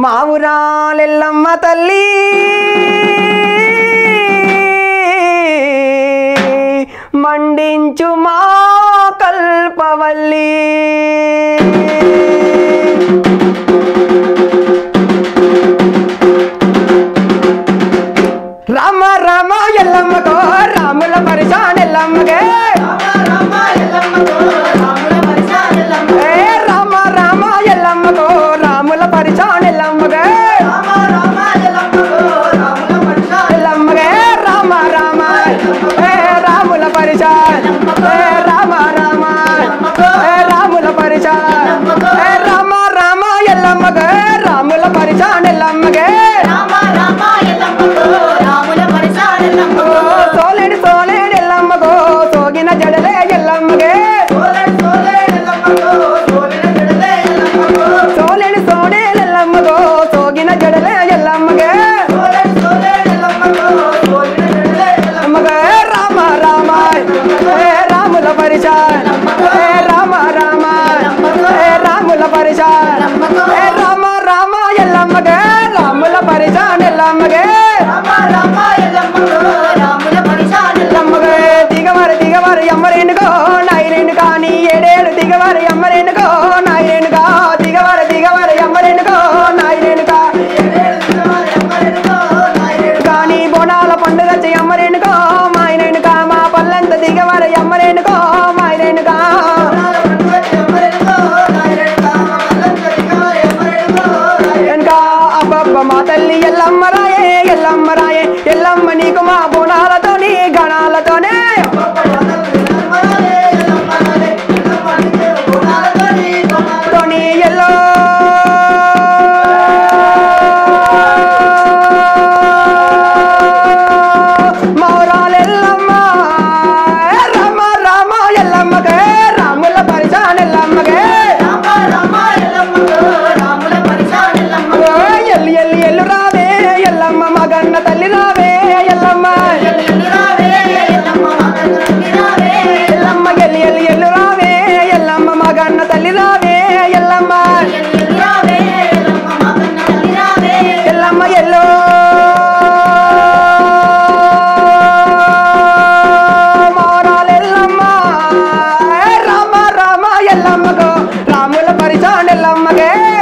మావురాల ఎల్లమ్మ తల్లి మండించు మా కల్పవల్లి రామ రామ ఎల్లమ్మకో రాముల పరిశాన్ ఎల్లమ్మగే రామ రామ ఎల్లమ్మకో రాముల పరిశాన్ ఎల్లమ్మగే ఎల్లమ్మగే రామ రామ రాముల పరిశాన్ రామ రామ రాముల పరిశాన్ రామ రామ ఎల్లమ్మగే రాముల పరిశాన్ ఎల్లమ్మగే సోలేడు సోలేడు ఎల్లమ్మగో సోగిన జడలే ఎల్లమ్మగే సోలేడు సోడేలు ఎల్లమ్మగో సోగిన జడలే ఎల్లమ్మగే ఎల్లమ్మగే రామ రామ రాముల పరిశాన్ రామ రామ రాముల పరిశాన్ రామ రామ ఎల్లమ్మగే రాముల పరిశాన్ ఎల్లమ్మగే దిగవారు ఎమ్మరేనుకో నాయరేనుకా నీ ఏడేడు దిగవారు ఎమ్మరేనుకో నాయరేనుకా దిగవారు ఎమ్మరేనుకో నాయరేనుకా కానీ బోనాల పండుగ ఎమ్మరేనుకో మాయరేనుకా మా పల్లెంత దిగవారు ఎమ్మరేనుకో మాయరేనుకా వెనుకా అబ్బబ్బ మా తల్లి ఎల్లమ్మరాయే ఎల్లమ్మరాయే ఎల్లమ్మ నీకు మా బోనాలతోని గణాలతోనే ఎల్లో మౌరాల ఎల్లమ్మ రామ రామ ఎల్లమ్మగే రాముల పరిశాన్ ఎల్లమ్మగే ఎల్లు ఎల్లు ఎల్లు రావే ఎల్లమ్మ మగన్న తల్లి రావే ఎల్లమ్మ ఎల్లమ్మ ఎల్లు ఎల్లు ఎల్లు రావే ఎల్లమ్మ మగన్న తల్లి రావే ఎల్లమ్మ ఎల్లమ్మ ఎల్లో మౌరాల ఎల్లమ్మ రామ రామ ఎల్లమ్మగో రాముల పరిశాన్ ఎల్లమ్మగే